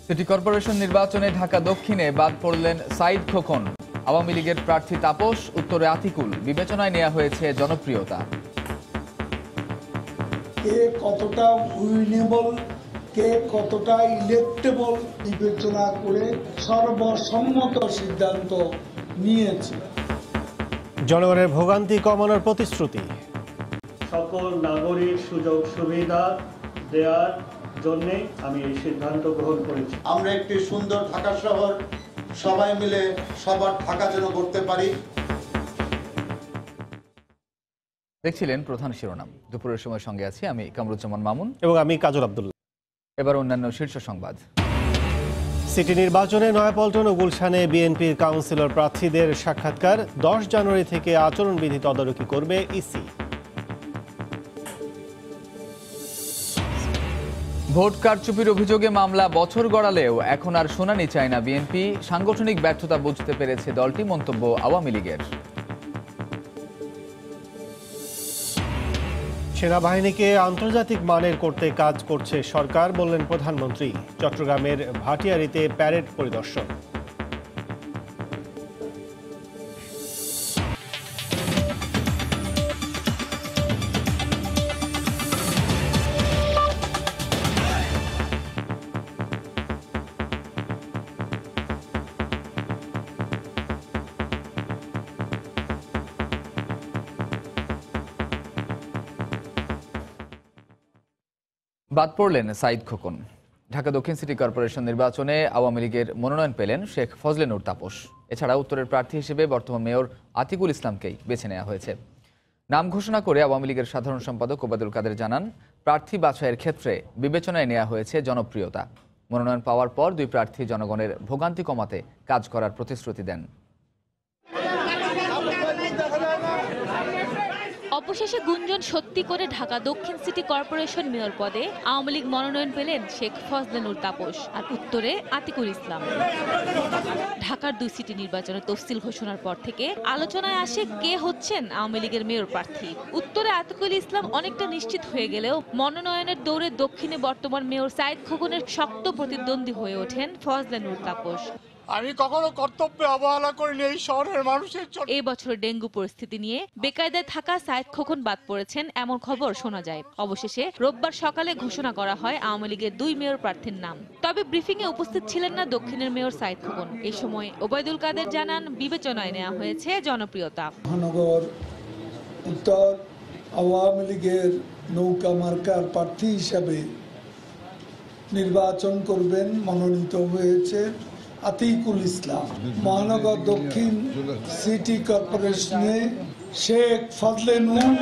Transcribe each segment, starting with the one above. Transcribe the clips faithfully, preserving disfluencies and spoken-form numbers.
City corporation নির্বাচনে ঢাকা দক্ষিণে বাদ পড়লেন সাইদ খোকন। আওয়ামী লীগের প্রার্থী তাপস, উত্তরে আতিকুল। বিবেচনায় নেওয়া হয়েছে জনপ্রিয়তা। কে কতটা উইনেবল, কে কতটা ইলেক্টেবল বিবেচনা করে সর্বসম্মত সিদ্ধান্ত নিয়েছে। জনগণের ভোগান্তি কমানোর প্রতিশ্রুতি। সকল নাগরিক সুযোগ সুবিধা দেওয়ার জন্যে আমি এই সিদ্ধান্ত গ্রহণ করেছি। আমরা একটি সুন্দর ঢাকা শহর সবাই মিলে সবার ঢাকা যেন করতে পারি। দেখছিলেন প্রধান শিরোনাম। দুপুরের সময় সঙ্গে আছি আমি কামরুজ্জামান মামুন এবং আমি কাজল আব্দুল্লাহ। এবার অন্যান্য শীর্ষ সংবাদ। সিটি নির্বাচনে নয়াপল্টন ও গুলশানে বিএনপির কাউন্সিলর প্রার্থীদের সাক্ষাৎকার। দশ জানুয়ারি থেকে আচরণবিধি তদারকি করবে ইসি। ভোট কারচুপির অভিযোগে মামলা বছর গড়ালেও এখন আর শুনানি চায় না বিএনপি। সাংগঠনিক ব্যর্থতা বুঝতে পেরেছে দলটি, মন্তব্য আওয়ামী লীগের। সেনাবাহিনীকে আন্তর্জাতিক মানের করতে কাজ করছে সরকার, বললেন প্রধানমন্ত্রী। চট্টগ্রামের ভাটিয়ারীতে প্যারেড পরিদর্শন। বাদ পড়লেন সাইদ খোকন। ঢাকা দক্ষিণ সিটি কর্পোরেশন নির্বাচনে আওয়ামী লীগের মনোনয়ন পেলেন শেখ ফজলে নূর তাপস। এছাড়া উত্তরের প্রার্থী হিসেবে বর্তমান মেয়র আতিকুল ইসলামকেই বেছে নেওয়া হয়েছে। নাম ঘোষণা করে আওয়ামী লীগের সাধারণ সম্পাদক ওবায়দুল কাদের জানান, প্রার্থী বাছাইয়ের ক্ষেত্রে বিবেচনায় নেওয়া হয়েছে জনপ্রিয়তা। মনোনয়ন পাওয়ার পর দুই প্রার্থী জনগণের ভোগান্তি কমাতে কাজ করার প্রতিশ্রুতি দেন। অবশেষে গুঞ্জন সত্যি করে ঢাকা দক্ষিণ সিটি কর্পোরেশন মেয়র পদে আওয়ামী লীগ মনোনয়ন পেলেন শেখ ফজলে নূর তাপস আর উত্তরে আতিকুল ইসলাম। ঢাকার দুই সিটি নির্বাচনের তফসিল ঘোষণার পর থেকে আলোচনায় আসে কে হচ্ছেন আওয়ামী লীগের মেয়র প্রার্থী। উত্তরে আতিকুল ইসলাম অনেকটা নিশ্চিত হয়ে গেলেও মনোনয়নের দৌড়ে দক্ষিণে বর্তমান মেয়র সাইদ খোকনের শক্ত প্রতিদ্বন্দ্বী হয়ে ওঠেন ফজলে নূর তাপস। আমি কখনো কর্তব্যে অবহেলা করিনি এই শহরের মানুষের জন্য। এই বছর ডেঙ্গু পরিস্থিতি নিয়ে বেকায়দায় থাকা সাইদ খোকন বাদ পড়েছেন এমন খবর শোনা যায়। অবশেষে রোববার সকালে ঘোষণা করা হয় আওয়ামী লীগের দুই মেয়র প্রার্থীর নাম। তবে ব্রিফিং এ উপস্থিত ছিলেন না দক্ষিণের মেয়র সাইদ খোকন। এই সময় ওবায়দুল কাদের জানান, বিবেচনায় নেওয়া হয়েছে জনপ্রিয়তা। মহানগর উত্তর আওয়ামী লীগের নৌকা মার্কার প্রার্থী হিসাবে নির্বাচন করবেন মনোনীত হয়েছে আতিকুল ইসলাম। মহানগর দক্ষিণ সিটি কর্পোরেশনে শেখ ফজলে নূর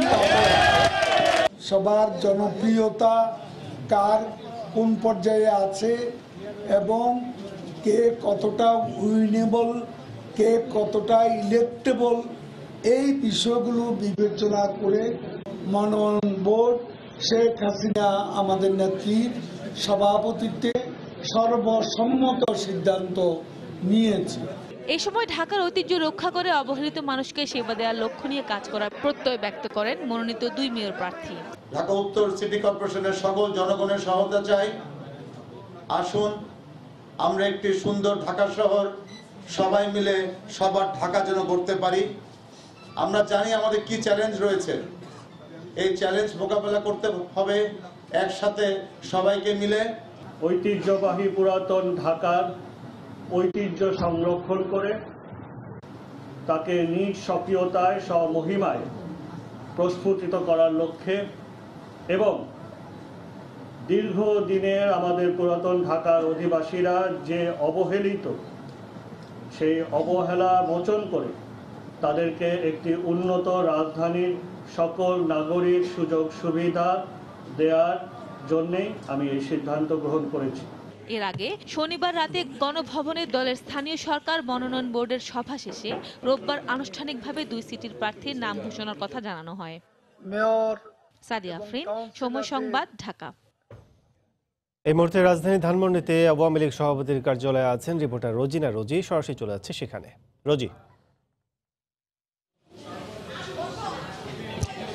সবার জনপ্রিয়তা কার কোন পর্যায়ে আছে এবং কে কতটা উইনেবল, কে কতটা ইলেক্টেবল, এই বিষয়গুলো বিবেচনা করে মনোনয়ন বোর্ড শেখ হাসিনা আমাদের নেত্রীর সভাপতিত্বে সর্বসম্মত সিদ্ধান্ত নিয়েছে। এই সময় ঢাকার ঐতিহ্য রক্ষা করে অবহেলিত মানুষকে সেবা দেওয়ার লক্ষ্য নিয়ে কাজ করার প্রত্যয় ব্যক্ত করেন মনোনীত দুই মেয়র প্রার্থী। ঢাকা উত্তর সিটি কর্পোরেশনের সকল জনগণের সহায়তা চাই। আসুন আমরা একটি সুন্দর ঢাকা শহর সবাই মিলে সবার ঢাকা যেন করতে পারি। আমরা জানি আমাদের কি চ্যালেঞ্জ রয়েছে, এই চ্যালেঞ্জ মোকাবেলা করতে হবে একসাথে সবাইকে মিলে। ঐতিহ্যবাহী পুরাতন ঢাকার ঐতিহ্য সংরক্ষণ করে তাকে নিজ স্বকীয়তায় স্বমহিমায় প্রস্ফুটিত করার লক্ষ্যে এবং দীর্ঘদিনের আমাদের পুরাতন ঢাকার অধিবাসীরা যে অবহেলিত, সেই অবহেলা মোচন করে তাদেরকে একটি উন্নত রাজধানীর সকল নাগরিক সুযোগ সুবিধা দেওয়ার জন্যেই আমি এই সিদ্ধান্ত গ্রহণ করেছি। এর আগে শনিবার রাতে গণভবনে দলের স্থানীয় সরকার মনোনয়ন বোর্ডের সভা শেষে রোববার আনুষ্ঠানিকভাবে দুই সিটির প্রার্থীর নাম ঘোষণার কথা জানানো হয়। মেয়র সাদিয়া আফরিন, সময় সংবাদ, ঢাকা। এই মুহূর্তে রাজধানী ধানমন্ডিতে আওয়ামী লীগ সভাপতির কার্যালয়ে আছেন রিপোর্টার রোজিনা রোজি। সরাসরি চলে যাচ্ছে সেখানে। রোজি।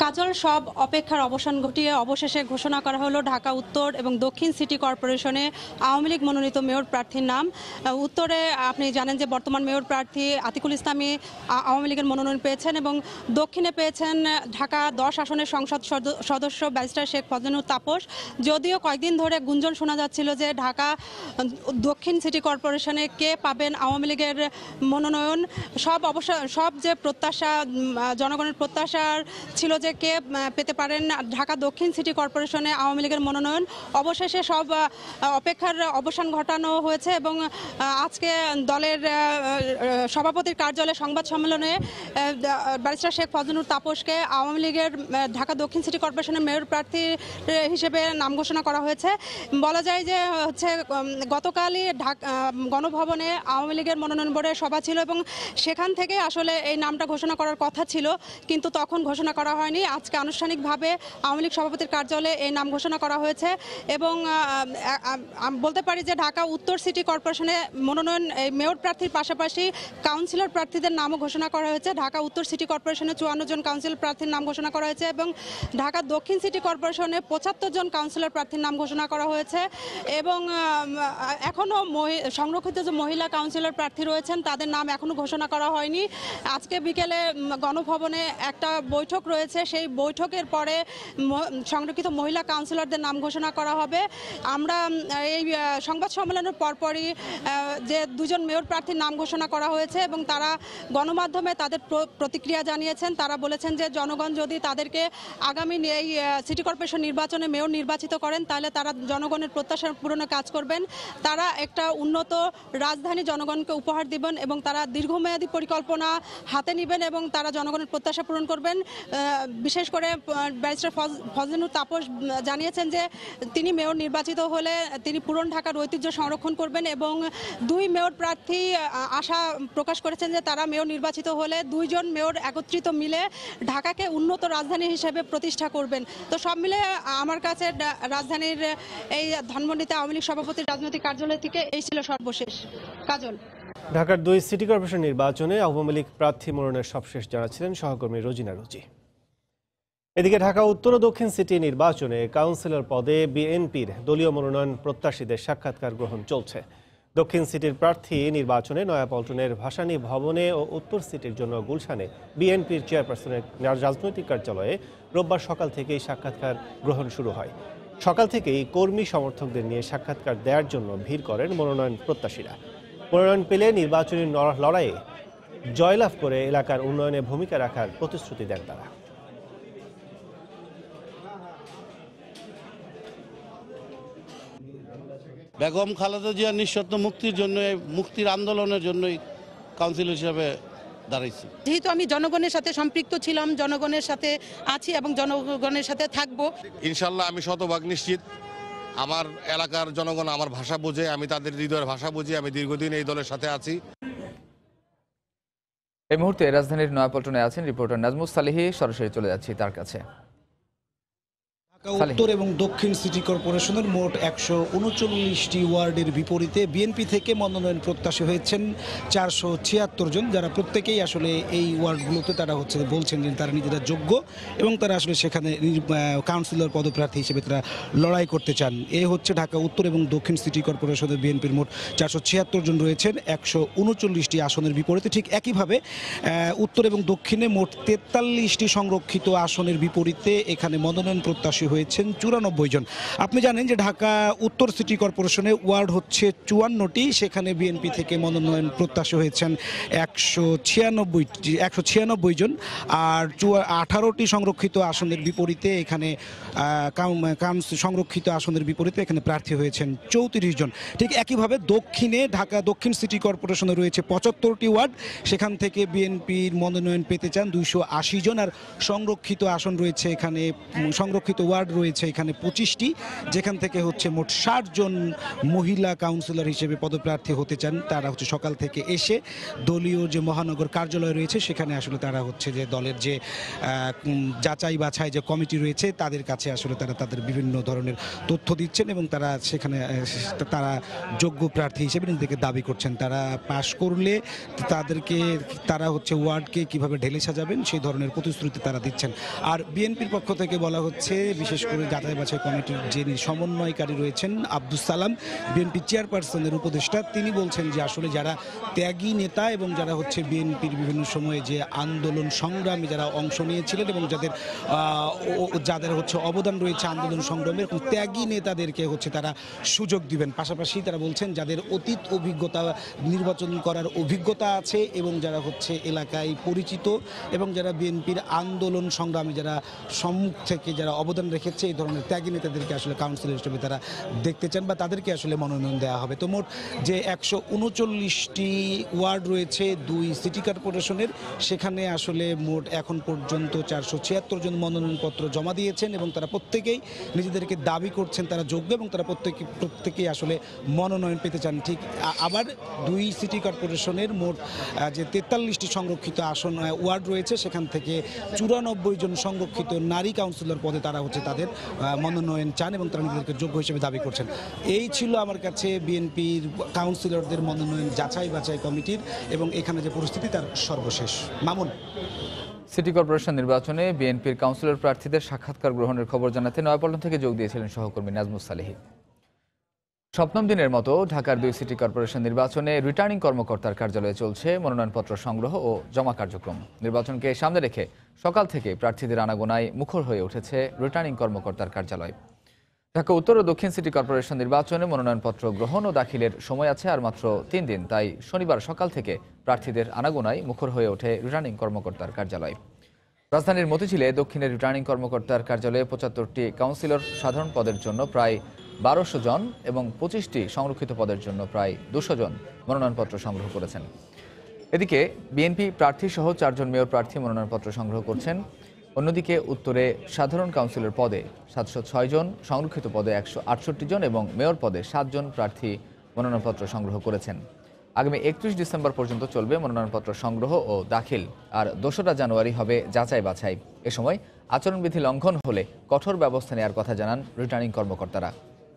কাজল সব অপেক্ষার অবসান ঘটিয়ে অবশেষে ঘোষণা করা হলো ঢাকা উত্তর এবং দক্ষিণ সিটি কর্পোরেশনে আওয়ামী লীগ মনোনীত মেয়র প্রার্থীর নাম। উত্তরে আপনি জানেন যে বর্তমান মেয়র প্রার্থী আতিকুল ইসলামী আওয়ামী লীগের মনোনয়ন পেয়েছেন এবং দক্ষিণে পেয়েছেন ঢাকা দশ আসনের সংসদ সদস্য ব্যারিস্টার শেখ ফজলেনুর তাপস। যদিও কয়েকদিন ধরে গুঞ্জন শোনা যাচ্ছিল যে ঢাকা দক্ষিণ সিটি কর্পোরেশনে কে পাবেন আওয়ামী লীগের মনোনয়ন, সব অবশ্য সব যে প্রত্যাশা জনগণের প্রত্যাশার ছিল যে কে পেতে পারেন ঢাকা দক্ষিণ সিটি কর্পোরেশনে আওয়ামী লীগের মনোনয়ন, অবশেষে সব অপেক্ষার অবসান ঘটানো হয়েছে এবং আজকে দলের সভাপতির কার্যালয়ে সংবাদ সম্মেলনে ব্যারিস্টার শেখ ফজলেনুর তাপসকে আওয়ামী লীগের ঢাকা দক্ষিণ সিটি কর্পোরেশনের মেয়র প্রার্থী হিসেবে নাম ঘোষণা করা হয়েছে। বলা যায় যে হচ্ছে গতকালই ঢাকা গণভবনে আওয়ামী লীগের মনোনয়ন বোর্ডের সভা ছিল এবং সেখান থেকে আসলে এই নামটা ঘোষণা করার কথা ছিল, কিন্তু তখন ঘোষণা করা হয়নি। আজকে আনুষ্ঠানিকভাবে আওয়ামী লীগ সভাপতির কার্যালয়ে এই নাম ঘোষণা করা হয়েছে এবং বলতে পারি যে ঢাকা উত্তর সিটি কর্পোরেশনে মনোনয়ন মেয়র প্রার্থীর পাশাপাশি কাউন্সিলর প্রার্থীদের নামও ঘোষণা করা হয়েছে। ঢাকা উত্তর সিটি কর্পোরেশনে চুয়ান্ন জন কাউন্সিলর প্রার্থীর নাম ঘোষণা করা হয়েছে এবং ঢাকা দক্ষিণ সিটি কর্পোরেশনে পঁচাত্তর জন কাউন্সিলর প্রার্থীর নাম ঘোষণা করা হয়েছে এবং এখনও সংরক্ষিত যে মহিলা কাউন্সিলর প্রার্থী রয়েছেন তাদের নাম এখনও ঘোষণা করা হয়নি। আজকে বিকেলে গণভবনে একটা বৈঠক রয়েছে, সেই বৈঠকের পরে সংরক্ষিত মহিলা কাউন্সিলরদের নাম ঘোষণা করা হবে। আমরা এই সংবাদ সম্মেলনের পরপরই যে দুজন মেয়র প্রার্থীর নাম ঘোষণা করা হয়েছে এবং তারা গণমাধ্যমে তাদের প্রতিক্রিয়া জানিয়েছেন। তারা বলেছেন যে জনগণ যদি তাদেরকে আগামী এই সিটি কর্পোরেশন নির্বাচনে মেয়র নির্বাচিত করেন তাহলে তারা জনগণের প্রত্যাশা পূরণে কাজ করবেন, তারা একটা উন্নত রাজধানী জনগণকে উপহার দিবেন এবং তারা দীর্ঘমেয়াদী পরিকল্পনা হাতে নেবেন এবং তারা জনগণের প্রত্যাশা পূরণ করবেন। বিশেষ করে ব্যারিস্টার ফজলেনুর তাপস জানিয়েছেন যে তিনি মেয়র নির্বাচিত হলে তিনি পুরন ঢাকার ঐতিহ্য সংরক্ষণ করবেন এবং দুই মেয়র প্রার্থী আশা প্রকাশ করেছেন যে তারা মেয়র নির্বাচিত হলে দুইজন মেয়র একত্রিত মিলে ঢাকাকে উন্নত রাজধানী হিসেবে প্রতিষ্ঠা করবেন। তো সব মিলে আমার কাছে রাজধানীর এই ধানমন্ডিতে আওয়ামী লীগ সভাপতির রাজনৈতিক কার্যালয় থেকে এই ছিল সর্বশেষ। কাজল। ঢাকার দুই সিটি কর্পোরেশন নির্বাচনে আওয়ামী লীগ প্রার্থী মনোনয়নের সবশেষ জানাচ্ছিলেন সহকর্মী রোজিনা রুজি। এদিকে ঢাকা উত্তর ও দক্ষিণ সিটি নির্বাচনে কাউন্সিলর পদে বিএনপির দলীয় মনোনয়ন প্রত্যাশীদের সাক্ষাৎকার গ্রহণ চলছে। দক্ষিণ সিটির প্রার্থী নির্বাচনে নয়াপল্টনের ভাসানী ভবনে ও উত্তর সিটির জন্য গুলশানে বিএনপির চেয়ারপারসনের রাজনৈতিক কার্যালয়ে রোববার সকাল থেকেই সাক্ষাৎকার গ্রহণ শুরু হয়। সকাল থেকেই কর্মী সমর্থকদের নিয়ে সাক্ষাৎকার দেওয়ার জন্য ভিড় করেন মনোনয়ন প্রত্যাশীরা। মনোনয়ন পেলে নির্বাচনী লড়াইয়ে জয়লাভ করে এলাকার উন্নয়নে ভূমিকা রাখার প্রতিশ্রুতি দেন তারা। বেগম খালেদা জিয়ার নিঃশর্ত মুক্তির জন্য, মুক্তির আন্দোলনের জন্যই কাউন্সিলর হিসাবে দাঁড়াইছি। যেহেতু আমি জনগণের সাথে সম্পৃক্ত ছিলাম, জনগণের সাথে আছি এবং জনগণের সাথে থাকবো। ইনশাল্লাহ আমি শতভাগ নিশ্চিত আমার এলাকার জনগণ আমার ভাষা বোঝে, আমি তাদের হৃদয়ের ভাষা বুঝি। আমি দীর্ঘদিন এই দলের সাথে আছি। এই মুহূর্তে রাজধানীর নয়াপল্টনে আছেন রিপোর্টার নাজমুস সালিহি, সরাসরি চলে যাচ্ছি তার কাছে। ঢাকা উত্তর এবং দক্ষিণ সিটি কর্পোরেশনের মোট একশো উনচল্লিশটি ওয়ার্ডের বিপরীতে বিএনপি থেকে মনোনয়ন প্রত্যাশী হয়েছেন চারশো ছিয়াত্তর জন, যারা প্রত্যেকেই আসলে এই ওয়ার্ডগুলোতে তারা হচ্ছে বলছেন যে তারা নিজেরা যোগ্য এবং তারা আসলে সেখানে কাউন্সিলর পদপ্রার্থী হিসেবে তারা লড়াই করতে চান। এ হচ্ছে ঢাকা উত্তর এবং দক্ষিণ সিটি কর্পোরেশনের বিএনপির মোট চারশো ছিয়াত্তর জন রয়েছেন একশো উনচল্লিশটি আসনের বিপরীতে। ঠিক একইভাবে উত্তর এবং দক্ষিণে মোট তেতাল্লিশটি সংরক্ষিত আসনের বিপরীতে এখানে মনোনয়ন প্রত্যাশী হয়েছেন চুরানব্বই জন। আপনি জানেন যে ঢাকা উত্তর সিটি কর্পোরেশনে ওয়ার্ড হচ্ছে চুয়ান্নটি, সেখানে বিএনপি থেকে মনোনয়ন প্রত্যাশী হয়েছেন একশো ছিয়ানব্বই একশো ছিয়ানব্বই জন, আর আঠারোটি সংরক্ষিত আসনের বিপরীতে এখানে সংরক্ষিত আসনের বিপরীতে এখানে প্রার্থী হয়েছেন চৌত্রিশ জন। ঠিক একইভাবে দক্ষিণে ঢাকা দক্ষিণ সিটি কর্পোরেশনে রয়েছে পঁচাত্তরটি ওয়ার্ড, সেখান থেকে বিএনপির মনোনয়ন পেতে চান দুইশো আশি জন, আর সংরক্ষিত আসন রয়েছে এখানে সংরক্ষিত ওয়ার্ড ওয়ার্ড রয়েছে এখানে পঁচিশটি, যেখান থেকে হচ্ছে মোট ষাট জন মহিলা কাউন্সিলর হিসেবে পদপ্রার্থী হতে চান। তারা হচ্ছে সকাল থেকে এসে দলীয় যে মহানগর কার্যালয় রয়েছে সেখানে আসলে তারা হচ্ছে যে দলের যে যাচাই বাছাই যে কমিটি রয়েছে তাদের কাছে আসলে তারা তাদের বিভিন্ন ধরনের তথ্য দিচ্ছেন এবং তারা সেখানে তারা যোগ্য প্রার্থী হিসেবে নিজেদেরকে দাবি করছেন। তারা পাশ করলে তাদেরকে তারা হচ্ছে ওয়ার্ডকে কিভাবে ঢেলে সাজাবেন সেই ধরনের প্রতিশ্রুতি তারা দিচ্ছেন। আর বিএনপির পক্ষ থেকে বলা হচ্ছে, বিশেষ করে যাচাই বাছাই কমিটির যিনি সমন্বয়কারী রয়েছেন আব্দুস সালাম, বিএনপি চেয়ারপারসনের উপদেষ্টা, তিনি বলছেন যে আসলে যারা ত্যাগী নেতা এবং যারা হচ্ছে বিএনপির বিভিন্ন সময়ে যে আন্দোলন সংগ্রামে যারা অংশ নিয়েছিলেন এবং যাদের যাদের হচ্ছে অবদান রয়েছে আন্দোলন সংগ্রামের ত্যাগী নেতাদেরকে হচ্ছে তারা সুযোগ দিবেন। পাশাপাশি তারা বলছেন যাদের অতীত অভিজ্ঞতা নির্বাচন করার অভিজ্ঞতা আছে এবং যারা হচ্ছে এলাকায় পরিচিত এবং যারা বিএনপির আন্দোলন সংগ্রামে যারা সম্মুখ থেকে যারা অবদান রেখেছে এই ধরনের ত্যাগী নেতাদেরকে আসলে কাউন্সিলর হিসেবে তারা দেখতে চান বা তাদেরকে আসলে মনোনয়ন দেওয়া হবে। তো মোট যে একশো উনচল্লিশটি ওয়ার্ড রয়েছে দুই সিটি কর্পোরেশনের, সেখানে আসলে মোট এখন পর্যন্ত চারশো ছিয়াত্তর জন মনোনয়নপত্র জমা দিয়েছেন এবং তারা প্রত্যেকেই নিজেদেরকে দাবি করছেন তারা যোগ্য এবং তারা প্রত্যেকে প্রত্যেকেই আসলে মনোনয়ন পেতে চান। ঠিক আবার দুই সিটি কর্পোরেশনের মোট যে তেতাল্লিশটি সংরক্ষিত আসন ওয়ার্ড রয়েছে সেখান থেকে চুরানব্বই জন সংরক্ষিত নারী কাউন্সিলর পদে তারা হচ্ছে তাদের মনোনয়ন চান এবং তারা নিজেদেরকে যোগ্য হিসেবে দাবি করছেন। এই ছিল আমার কাছে বিএনপির কাউন্সিলরদের মনোনয়ন যাচাই বাছাই কমিটির এবং এখানে যে পরিস্থিতি তার সর্বশেষ। মামুন। সিটি কর্পোরেশন নির্বাচনে বিএনপির কাউন্সিলর প্রার্থীদের সাক্ষাৎকার গ্রহণের খবর জানাতে নয়াপল্টন থেকে যোগ দিয়েছিলেন সহকর্মী নাজমুস সালেহী। সপ্তম দিনের মতো ঢাকার দুই সিটি কর্পোরেশন নির্বাচনে রিটার্নিং কর্মকর্তার কার্যালয়ে চলছে মনোনয়নপত্র সংগ্রহ ও জমা কার্যক্রম। নির্বাচনকে সামনে রেখে সকাল থেকে প্রার্থীদের আনাগোনায় মুখর হয়ে উঠেছে রিটার্নিং কর্মকর্তার কার্যালয়। ঢাকা উত্তর ও দক্ষিণ সিটি কর্পোরেশন নির্বাচনে মনোনয়নপত্র গ্রহণ ও দাখিলের সময় আছে আর মাত্র তিন দিন, তাই শনিবার সকাল থেকে প্রার্থীদের আনাগোনায় মুখর হয়ে ওঠে রিটার্নিং কর্মকর্তার কার্যালয়। রাজধানীর মতিঝিলে দক্ষিণের রিটার্নিং কর্মকর্তার কার্যালয়ে পঁচাত্তরটি কাউন্সিলর সাধারণ পদের জন্য প্রায় বারোশো জন এবং পঁচিশটি সংরক্ষিত পদের জন্য প্রায় দুশো জন মনোনয়নপত্র সংগ্রহ করেছেন। এদিকে বিএনপি প্রার্থী সহ চারজন মেয়র প্রার্থী মনোনয়নপত্র সংগ্রহ করছেন। অন্যদিকে উত্তরে সাধারণ কাউন্সিলর পদে সাতশো ছয় জন, সংরক্ষিত পদে একশো আটষট্টি জন এবং মেয়র পদে সাতজন প্রার্থী মনোনয়নপত্র সংগ্রহ করেছেন। আগামী একত্রিশ ডিসেম্বর পর্যন্ত চলবে মনোনয়নপত্র সংগ্রহ ও দাখিল, আর দোসরা জানুয়ারি হবে যাচাই বাছাই। এ সময় আচরণবিধি লঙ্ঘন হলে কঠোর ব্যবস্থা নেওয়ার কথা জানান রিটার্নিং কর্মকর্তারা।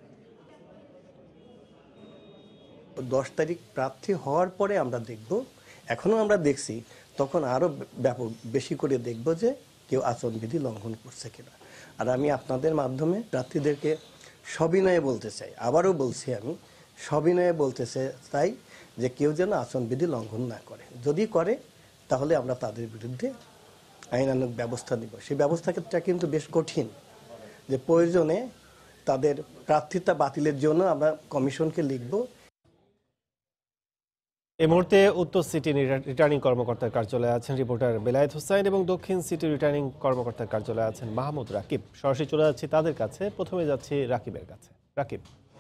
দশ তারিখ প্রার্থী হওয়ার পরে আমরা দেখব, এখনও আমরা দেখছি, তখন আরও ব্যাপক বেশি করে দেখব যে কেউ আচরণবিধি লঙ্ঘন করছে কিনা। আর আমি আপনাদের মাধ্যমে প্রার্থীদেরকে সবিনয়ে বলতে চাই, আবারও বলছি, আমি সবিনয়ে বলতে চাই যে কেউ যেন আচরণবিধি লঙ্ঘন না করে। যদি করে তাহলে আমরা তাদের বিরুদ্ধে আইনানুগ ব্যবস্থা নিব। সেই ব্যবস্থাটা কিন্তু বেশ কঠিন, যে প্রয়োজনে তাদের প্রার্থিতা বাতিলের জন্য আমরা কমিশনকে লিখব। এই মুহূর্তে উত্তর সিটি রিটার্নিং কর্মকর্তার কার্যালয়ে আছেন রিপোর্টার বেলায়েত হোসেন এবং দক্ষিণ সিটি রিটার্নিং কর্মকর্তার কার্যালয়ে আছেন মাহমুদ রাকিব। সরাসরি চলে যাচ্ছি তাদের কাছে। প্রথমে যাচ্ছি রাকিবের কাছে। রাকিব।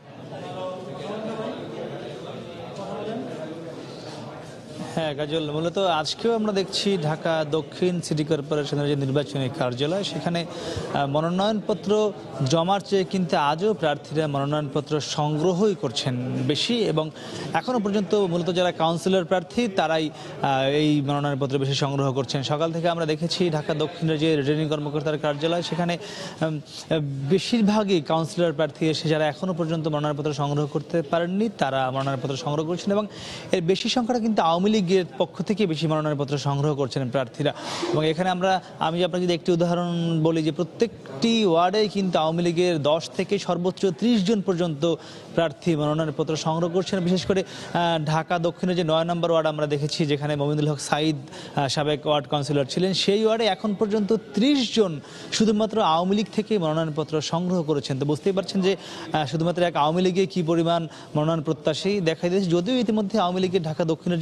হ্যাঁ কাজল, মূলত আজকেও আমরা দেখছি ঢাকা দক্ষিণ সিটি কর্পোরেশনের যে নির্বাচনী কার্যালয়, সেখানে মনোনয়নপত্র জমার চেয়ে কিন্তু আজও প্রার্থীরা মনোনয়নপত্র সংগ্রহই করছেন বেশি, এবং এখনও পর্যন্ত মূলত যারা কাউন্সিলর প্রার্থী তারাই এই মনোনয়নপত্র বেশি সংগ্রহ করছেন। সকাল থেকে আমরা দেখেছি ঢাকা দক্ষিণের যে রিটার্নিং কর্মকর্তার কার্যালয়, সেখানে বেশিরভাগই কাউন্সিলর প্রার্থী এসে যারা এখনও পর্যন্ত মনোনয়নপত্র সংগ্রহ করতে পারেননি তারা মনোনয়নপত্র সংগ্রহ করছেন, এবং এর বেশি সংখ্যাটা কিন্তু আওয়ামী লীগের পক্ষ থেকে বেশি মনোনয়নপত্র সংগ্রহ করছেন প্রার্থীরা। এবং এখানে আমরা আমি আপনাকে যদি একটি উদাহরণ বলি, যে প্রত্যেকটি ওয়ার্ডে কিন্তু আওয়ামী লীগের দশ থেকে সর্বোচ্চ ত্রিশ জন পর্যন্ত প্রার্থী মনোনয়নপত্র সংগ্রহ করছেন। বিশেষ করে ঢাকা দক্ষিণের যে নয় নম্বর ওয়ার্ড আমরা দেখেছি, যেখানে মমিনুল হক সাইদ সাবেক ওয়ার্ড কাউন্সিলর ছিলেন, সেই ওয়ার্ডে এখন পর্যন্ত ত্রিশ জন শুধুমাত্র আওয়ামী লীগ থেকে মনোনয়নপত্র সংগ্রহ করেছেন। তো বুঝতেই পারছেন যে শুধুমাত্র এক আওয়ামী লীগে কী পরিমাণ মনোনয়ন প্রত্যাশী দেখা দিয়েছে। যদিও ইতিমধ্যে আওয়ামী লীগের ঢাকা দক্ষিণের যে পঁচাত্তরটি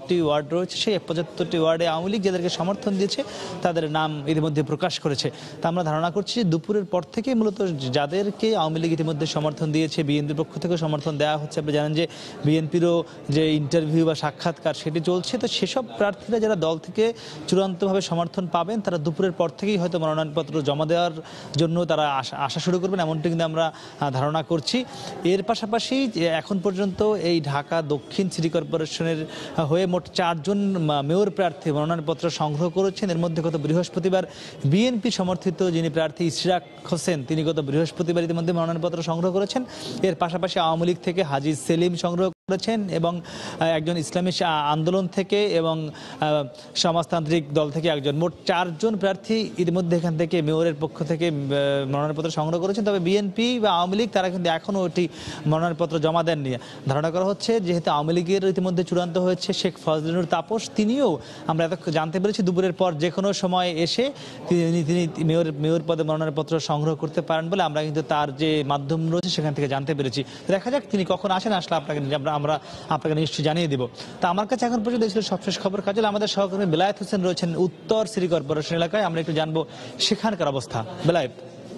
পঁচাত্তরটি ওয়ার্ড রয়েছে, সেই পঁচাত্তরটি ওয়ার্ডে আওয়ামী লীগ যাদেরকে সমর্থন দিয়েছে তাদের নাম ইতিমধ্যে প্রকাশ করেছে। তা আমরা ধারণা করছি যে দুপুরের পর থেকে মূলত যাদেরকে আওয়ামী লীগ ইতিমধ্যে সমর্থন দিয়েছে, বিএনপির পক্ষ থেকে সমর্থন দেওয়া হচ্ছে। আপনি জানেন যে বিএনপিরও যে ইন্টারভিউ বা সাক্ষাৎকার সেটি চলছে। তো সেসব প্রার্থীরা যারা দল থেকে চূড়ান্তভাবে সমর্থন পাবেন তারা দুপুরের পর থেকেই হয়তো মনোনয়নপত্র জমা দেওয়ার জন্য তারা আসা শুরু করবেন, এমনটি কিন্তু আমরা ধারণা করছি। এর পাশাপাশি এখন পর্যন্ত এই ঢাকা দক্ষিণ সিটি কর্পোরেশনের হয়ে মোট চারজন মেয়র প্রার্থী মনোনয়নপত্র সংগ্রহ করেছেন। এর মধ্যে গত বৃহস্পতিবার বিএনপি সমর্থিত যিনি প্রার্থী ইশরাক হোসেন তিনি গত বৃহস্পতিবার ইতিমধ্যে মনোনয়নপত্র সংগ্রহ করেছেন। এর পাশাপাশি আওয়ামী লীগ থেকে হাজী সেলিম সংগ্রহ করেছেন এবং একজন ইসলামী আন্দোলন থেকে এবং সমাজতান্ত্রিক দল থেকে একজন, মোট চারজন প্রার্থী ইতিমধ্যে এখান থেকে মেয়রের পক্ষ থেকে মনোনয়নপত্র সংগ্রহ করেছেন। তবে বিএনপি বা আওয়ামী লীগ তারা কিন্তু এখনও ওটি মনোনয়নপত্র জমা দেননি। ধারণা করা হচ্ছে যেহেতু আওয়ামী লীগের ইতিমধ্যে চূড়ান্ত হয়েছে শেখ ফজলেনুর তাপস, তিনিও আমরা এত জানতে পেরেছি দুপুরের পর যে কোনো সময় এসে তিনি তিনি মেয়র মেয়র পদে মনোনয়নপত্র সংগ্রহ করতে পারেন বলে আমরা কিন্তু তার যে মাধ্যম রয়েছে সেখান থেকে জানতে পেরেছি। দেখা যাক তিনি কখন আসেন, আসলে আপনাকে আমরা আপনাকে নিশ্চয়ই জানিয়ে দিব। তা আমার কাছে এখন পর্যন্ত ছিল সবশেষ খবর। কাজল, আমাদের সহকর্মী বেলায়েত হোসেন রয়েছেন উত্তর সিটি কর্পোরেশন এলাকায়, আমরা একটু জানবো সেখানকার অবস্থা। বেলায়েত।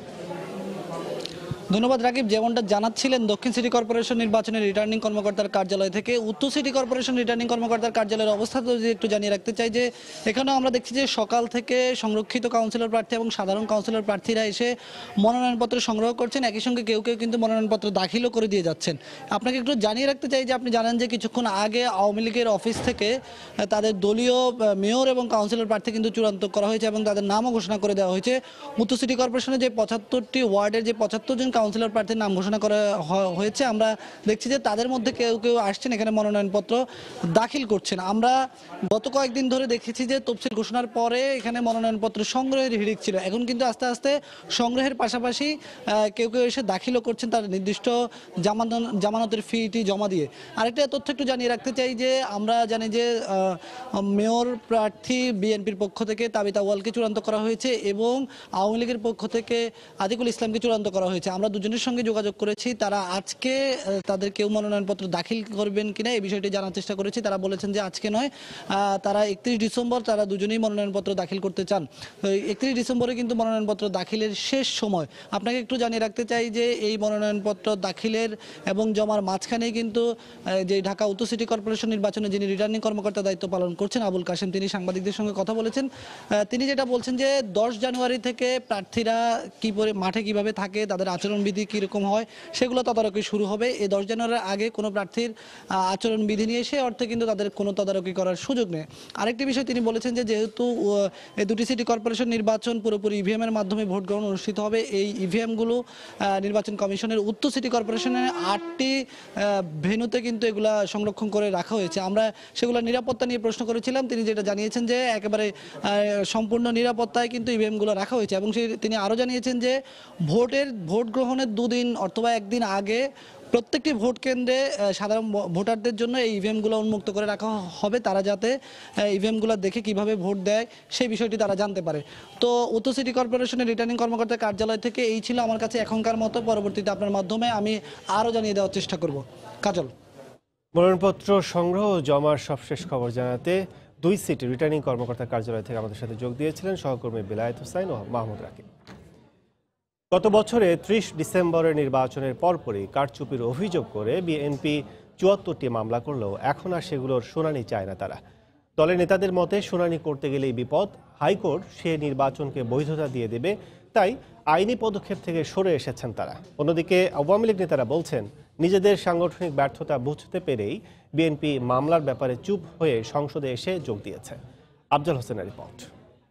ধন্যবাদ রাকিব। যেমনটা জানাচ্ছিলেন দক্ষিণ সিটি কর্পোরেশন নির্বাচনের রিটার্নিং কর্মকর্তার কার্যালয় থেকে উত্তর সিটি কর্পোরেশন রিটার্নিং কর্মকর্তার কার্যালয়ের অবস্থা যদি একটু জানিয়ে রাখতে চাই যে এখানেও আমরা দেখছি যে সকাল থেকে সংরক্ষিত কাউন্সিলর প্রার্থী এবং সাধারণ কাউন্সিলর প্রার্থীরা এসে মনোনয়নপত্র সংগ্রহ করছেন। একই সঙ্গে কেউ কেউ কিন্তু মনোনয়নপত্র দাখিলও করে দিয়ে যাচ্ছেন। আপনাকে একটু জানিয়ে রাখতে চাই যে আপনি জানেন যে কিছুক্ষণ আগে আওয়ামী লীগের অফিস থেকে তাদের দলীয় মেয়র এবং কাউন্সিলর প্রার্থী কিন্তু চূড়ান্ত করা হয়েছে এবং তাদের নামও ঘোষণা করে দেওয়া হয়েছে। উত্তর সিটি কর্পোরেশনের যে পঁচাত্তরটি ওয়ার্ডের যে পঁচাত্তর জন কাউন্সিলর প্রার্থীর নাম ঘোষণা করা হয়েছে, আমরা দেখছি যে তাদের মধ্যে কেউ কেউ আসছেন এখানে মনোনয়নপত্র দাখিল করছেন। আমরা গত কয়েকদিন ধরে দেখেছি যে তফসিল ঘোষণার পরে এখানে মনোনয়নপত্র সংগ্রহের হিড়িক ছিল, এখন কিন্তু আস্তে আস্তে সংগ্রহের পাশাপাশি কেউ কেউ এসে দাখিলও করছেন তার নির্দিষ্ট জামানত জামানতের ফিটি জমা দিয়ে। আরেকটা তথ্য একটু জানিয়ে রাখতে চাই যে আমরা জানি যে মেয়র প্রার্থী বিএনপির পক্ষ থেকে তাবিতা ওয়ালকে চূড়ান্ত করা হয়েছে এবং আওয়ামী লীগের পক্ষ থেকে আতিকুল ইসলামকে চূড়ান্ত করা হয়েছে। আমরা দুজনের সঙ্গে যোগাযোগ করেছি, তারা আজকে তাদের কেউ মনোনয়নপত্র দাখিল করবেন কিনা এই বিষয়টি জানার চেষ্টা করেছি। তারা বলেছেন যে আজকে নয়, তারা একত্রিশ ডিসেম্বর তারা দুজনেই মনোনয়নপত্র দাখিল করতে চান। একত্রিশ ডিসেম্বরে কিন্তু মনোনয়নপত্র দাখিলের শেষ সময়। আপনাকে একটু জানিয়ে রাখতে চাই যে এই মনোনয়নপত্র দাখিলের এবং জমার মাঝখানেই কিন্তু যে ঢাকা উত্তর সিটি কর্পোরেশন নির্বাচনে যিনি রিটার্নিং কর্মকর্তা দায়িত্ব পালন করছেন আবুল কাশেম, তিনি সাংবাদিকদের সঙ্গে কথা বলেছেন। তিনি যেটা বলছেন যে দশ জানুয়ারি থেকে প্রার্থীরা কি করে মাঠে কিভাবে থাকে, তাদের আচরণবিধি কীরকম হয় সেগুলো তদারকি শুরু হবে। এই দশ জানুয়ারির আগে কোনো প্রার্থীর আচরণবিধি নিয়ে সে অর্থে কিন্তু তাদের কোনো তদারকি করার সুযোগ নেই। আরেকটি বিষয় তিনি বলেছেন যে যেহেতু এই দুটি সিটি কর্পোরেশন নির্বাচন পুরোপুরি ইভিএম এর মাধ্যমে ভোট গ্রহণ অনুষ্ঠিত হবে, এই ইভিএমগুলো নির্বাচন কমিশনের উত্তর সিটি কর্পোরেশনের আটটি ভেন্যুতে কিন্তু এগুলা সংরক্ষণ করে রাখা হয়েছে। আমরা সেগুলো নিরাপত্তা নিয়ে প্রশ্ন করেছিলাম, তিনি যেটা জানিয়েছেন যে একেবারে সম্পূর্ণ নিরাপত্তায় কিন্তু ইভিএমগুলো রাখা হয়েছে এবং তিনি আরও জানিয়েছেন যে ভোটের ভোট গ্রহণের দুদিন অথবা একদিন আগে প্রত্যেকটি ভোট কেন্দ্রে সাধারণ ভোটারদের জন্য এই ইভিএমগুলো উন্মুক্ত করে রাখা হবে, তারা যাতে ইভিএমগুলো দেখে কিভাবে ভোট দেয় সেই বিষয়টি তারা জানতে পারে। তো উত্তর সিটি কর্পোরেশনের রিটার্নিং কর্মকর্তার কার্যালয় থেকে এই ছিল আমার কাছে এখনকার মতো। পরবর্তীতে আপনার মাধ্যমে আমি আরও জানিয়ে দেওয়ার চেষ্টা করব। কাজল। মনোনয়নপত্র সংগ্রহ জমার সবশেষ খবর জানাতে দুই সিটি রিটার্নিং কর্মকর্তার কার্যালয় থেকে আমাদের সাথে যোগ দিয়েছিলেন সহকর্মী বেলায়েত হোসেন ও মাহমুদ রাকিব। গত বছরে ত্রিশ ডিসেম্বরের নির্বাচনের পরপরই কারচুপির অভিযোগ করে বিএনপি চুয়াত্তরটি মামলা করলেও এখন আর সেগুলোর শুনানি চায় না তারা। দলের নেতাদের মতে শুনানি করতে গেলেই বিপদ, হাইকোর্ট সে নির্বাচনকে বৈধতা দিয়ে দেবে, তাই আইনি পদক্ষেপ থেকে সরে এসেছেন তারা। অন্যদিকে আওয়ামী লীগ নেতারা বলছেন নিজেদের সাংগঠনিক ব্যর্থতা বুঝতে পেরেই বিএনপি মামলার ব্যাপারে চুপ হয়ে সংসদে এসে যোগ দিয়েছে। আফজল হোসেনের রিপোর্ট।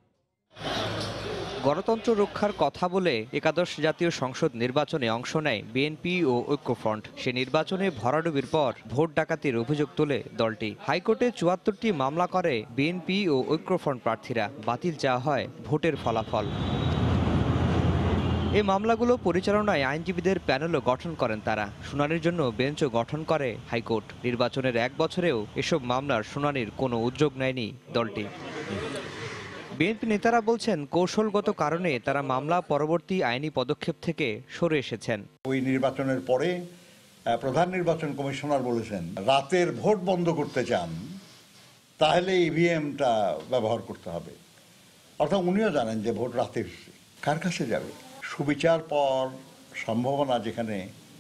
গণতন্ত্র রক্ষার কথা বলে একাদশ জাতীয় সংসদ নির্বাচনে অংশ নেয় বিএনপি ও ঐক্যফ্রন্ট। সে নির্বাচনে ভরাডুবির পর ভোট ডাকাতির অভিযোগ তোলে দলটি। হাইকোর্টে চুয়াত্তরটি মামলা করে বিএনপি ও ঐক্যফ্রন্ট প্রার্থীরা, বাতিল চাওয়া হয় ভোটের ফলাফল। এই মামলাগুলো পরিচালনায় আইনজীবীদের প্যানেলও গঠন করেন তারা। শুনানির জন্য বেঞ্চও গঠন করে হাইকোর্ট। নির্বাচনের এক বছরেও এসব মামলার শুনানির কোনো উদ্যোগ নেয়নি দলটি। বিএনপি নেতারা বলছেন কৌশলগত কারণে তারা মামলা পরবর্তী আইনি পদক্ষেপ থেকে সরে এসেছেন। ওই নির্বাচনের পরে প্রধান নির্বাচন কমিশনার বলেছেন রাতের ভোট বন্ধ করতে চান, তাহলে ইভিএমটা ব্যবহার করতে হবে। অর্থাৎ উনিও জানেন যে ভোট রাতে কার কাছে যাবে, সুবিচার পর সম্ভাবনা যেখানে